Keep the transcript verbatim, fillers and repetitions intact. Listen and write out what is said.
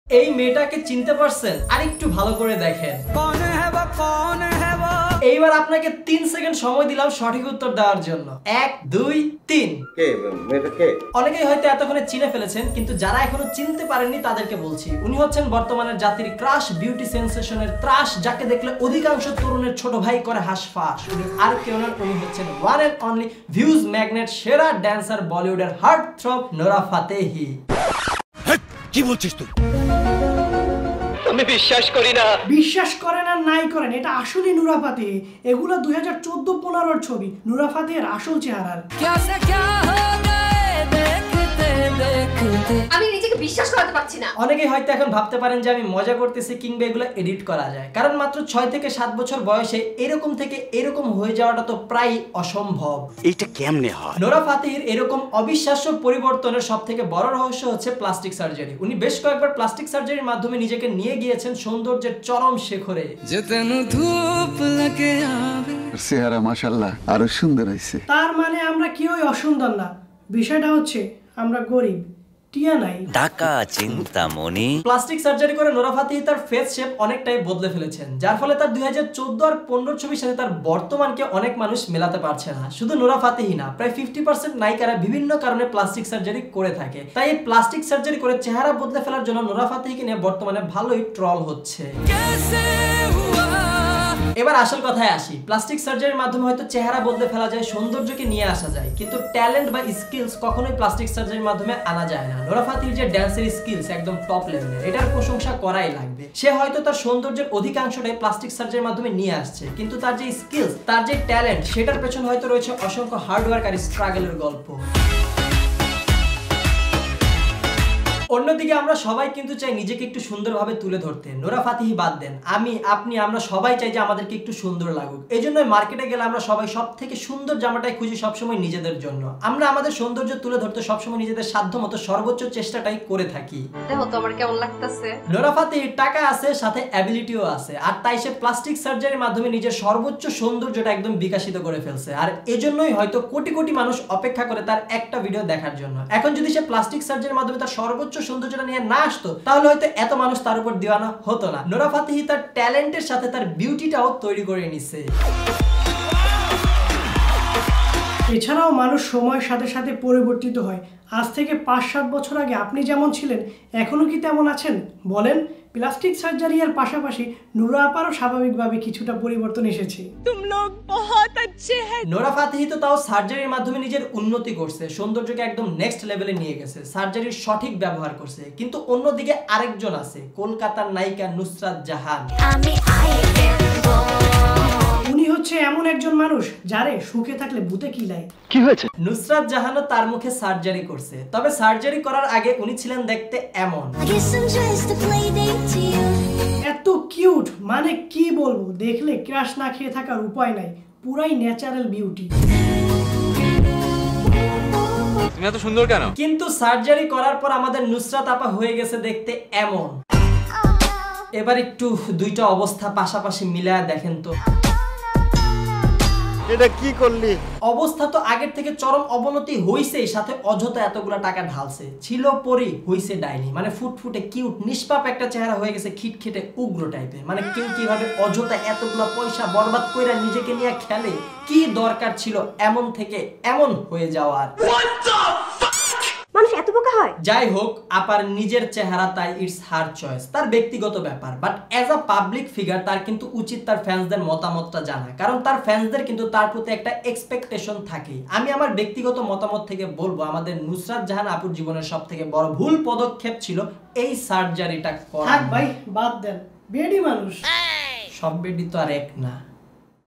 এই মেয়েটাকে চিনতে পারছেন? আর একটু ভালো করে দেখেন। এইবার আপনাকে তিন সেকেন্ড সময় দিলাম সঠিক উত্তর দেওয়ার জন্য। এক দুই তিন। অনেকেই হয়তো এতক্ষণে চিনে ফেলেছেন, কিন্তু যারা এখনো চিনতে পারেননি তাদেরকে বলছি, উনি হচ্ছেন বর্তমানের জাতির ক্রাশ বিউটি সেন্সেশনের ত্রাস, যাকে দেখলে অধিকাংশ তরুণের ছোট ভাই করে হাসফাস। উনি আর কেউ নন, উনি হচ্ছেন one and only views magnet, সেরা ড্যান্সার, বলিউডের হার্ট থ্রব নোরা ফাতেহি। কি বলছিস তুই? আমি বিশ্বাস করি না। বিশ্বাস করেন আর নাই করেন, এটা আসলে নুরা ফাতেহি। এগুলো দুই হাজার চোদ্দ পনেরোর ছবি, নুরা ফাতেহির আসল চেহারার। আমি নিজেকে বিশ্বাস করতে পারছি না। অনেকেই হয়তো এখন ভাবতে পারেন যে আমি মজা করতেছি কিংবা এগুলো এডিট করা যায়, কারণ মাত্র ছয় থেকে সাত বছর বয়সে এরকম থেকে এরকম হয়ে যাওয়াটা তো প্রায় অসম্ভব। এইটা কেমনে হয়? নোরা ফাতেহির এরকম অবিশ্বাস্য পরিবর্তনের সব থেকে বড় রহস্য হচ্ছে প্লাস্টিক সার্জারি। উনি বেশ কয়েকবার প্লাস্টিক সার্জারির মাধ্যমে নিজেকে নিয়ে গিয়েছেন সৌন্দর্যের চরম শিখরে। চেহারা মাশাআল্লাহ আরো সুন্দর হয়েছে। তার মানে আমরা কেউই অসুন্দর না, বিষয়টা হচ্ছে আমরা গরিব, টিয়া নাই, টাকা চিন্তামণি। প্লাস্টিক সার্জারি করে নোরা ফাতেহি তার ফেস শেপ অনেকটাই বদলে ফেলেছেন, যার ফলে তার দুই হাজার চোদ্দ আর পনেরো ছবির সাথে তার বর্তমানকে অনেক মানুষ মেলাতে পারছে না। শুধু নোরা ফাতেহি না, প্রায় ফিফটি পার্সেন্ট নায়িকারা বিভিন্ন কারণে প্লাস্টিক সার্জারি করে থাকে। তাই এই প্লাস্টিক সার্জারি করে চেহারা বদলে ফেলার জন্য নোরা ফাতেহিকে নিয়ে বর্তমানে ভালোই ট্রল হচ্ছে। এবার আসল কথায় আসি, প্লাস্টিক সার্জারির মাধ্যমে হয়তো চেহারা বদলে ফেলা যায়, সৌন্দর্যকে নিয়ে আসা যায়, কিন্তু ট্যালেন্ট বা স্কিলস কখনোই প্লাস্টিক সার্জারির মাধ্যমে আনা যায় না। নোরা ফাতেহির যে ড্যান্সের স্কিলস একদম টপ লেভেলের, এটার প্রশংসা করাই লাগবে। সে হয়তো তার সৌন্দর্যের অধিকাংশটাই প্লাস্টিক সার্জারির মাধ্যমে নিয়ে আসছে, কিন্তু তার যে স্কিলস, তার যে ট্যালেন্ট, সেটার পেছনে হয়তো রয়েছে অসংখ্য হার্ডওয়ার্ক আর স্ট্রাগলের গল্প। অন্যদিকে আমরা সবাই কিন্তু চাই নিজেকে একটু সুন্দরভাবে তুলে ধরতে। নোরা ফাতেহি বাদ দেন, আমি, আপনি, আমরা সবাই চাই যে আমাদেরকে একটু সুন্দর লাগুক। এই জন্য মার্কেটে গেলে আমরা সবাই সব থেকে সুন্দর জামাটাই খুঁজি সবসময় নিজেদের জন্য। আমরা আমাদের সৌন্দর্য তুলে ধরতে সবসময় নিজেদের সাধ্য মতো সর্বোচ্চ চেষ্টাটাই করে থাকি। দেখো তো আমার কেমন লাগতেছে। নোরা ফাতেহির টাকা আছে, সাথে অ্যাবিলিটিও আছে, আর তাই সে প্লাস্টিক সার্জারির মাধ্যমে নিজের সর্বোচ্চ সৌন্দর্যটা একদম বিকশিত করে ফেলছে। আর এজন্যই হয়তো কোটি কোটি মানুষ অপেক্ষা করে তার একটা ভিডিও দেখার জন্য। এখন যদি সে প্লাস্টিক সার্জারির মাধ্যমে তার সর্বোচ্চ সৌন্দর্যটা নিয়ে না আসতো, তাহলে হয়তো এত মানুষ তার উপর দিওয়ানা হতো না। নোরা ফাতেহি তার ট্যালেন্টের সাথে তার বিউটিটাও তৈরি করে নিছে। এছাড়াও মানুষ সময়ের সাথে সাথে পরিবর্তিত হয়। আজ থেকে পাঁচ সাত বছর আগে আপনি যেমন ছিলেন, এখনো কি তেমন আছেন বলেন? প্লাস্টিক সার্জারি এর পাশাপাশি নুরা আপারও স্বাভাবিকভাবে কিছুটা পরিবর্তন এসেছে। নোরা ফাতেহি তো তাও সার্জারির মাধ্যমে নিজের উন্নতি করছে, সৌন্দর্যকে একদম নেক্সট লেভেলে নিয়ে গেছে, সার্জারির সঠিক ব্যবহার করছে। কিন্তু অন্যদিকে আরেকজন আছে, কলকাতার নায়িকা নুসরাত জাহান। উনি হচ্ছে এমন একজন মানুষ যারে সুখে থাকলে ভূতে কিলায়। কি হয়েছে? নুসরাত জাহানও তার মুখে সার্জারি করছে, তবে সার্জারি করার আগে উনি ছিলেন দেখতে এমন। এত কিউট, মানে কি বলবো, দেখলে ক্রাশ না খেয়ে থাকার উপায় নাই, পুরাই ন্যাচারাল বিউটি। তুমি এত সুন্দর কেন? কিন্তু সার্জারি করার পর আমাদের নুসরাত আপা হয়ে গেছে দেখতে এমন। এবার একটু দুইটা অবস্থা পাশাপাশি মিলায় দেখেন তো। এটা কি করলি? অবস্থা তো আগের থেকে চরম অবনতি হইছেই, সাথে অযথা এতগুলা টাকা ঢালছে। ছিল পরি, হইছে ডাইনি। মানে ফুটফুটে কিউট নিষ্পাপ একটা চেহারা হয়ে গেছে খিটখিটে উগ্র টাইপের। মানে কেউ কিভাবে অযথা এতগুলা পয়সা বরবাদ কইরা নিজেকে নিয়ে খেলে, কি দরকার ছিল এমন থেকে এমন হয়ে যাওয়ার? মানুষ এত বোকা হয়? যাই হোক, আপার নিজের চেহারা, তাই ইটস হার চয়েস, তার ব্যক্তিগত ব্যাপার। But as a public figure তার কিন্তু উচিত তার ফ্যান্সদের মতামতটা জানা, কারণ তার ফ্যান্সদের কিন্তু তার প্রতি একটা এক্সপেকটেশন থাকে। আমি আমার ব্যক্তিগত মতামত থেকে বলবো, আমাদের নুসরাত জাহান আপুর জীবনের সব থেকে বড় ভুল পদক্ষেপ ছিল এই সার্জারিটা করা। থাক ভাই, বাদ দেন, বেডি মানুষ। সব বেডি তো আর এক না।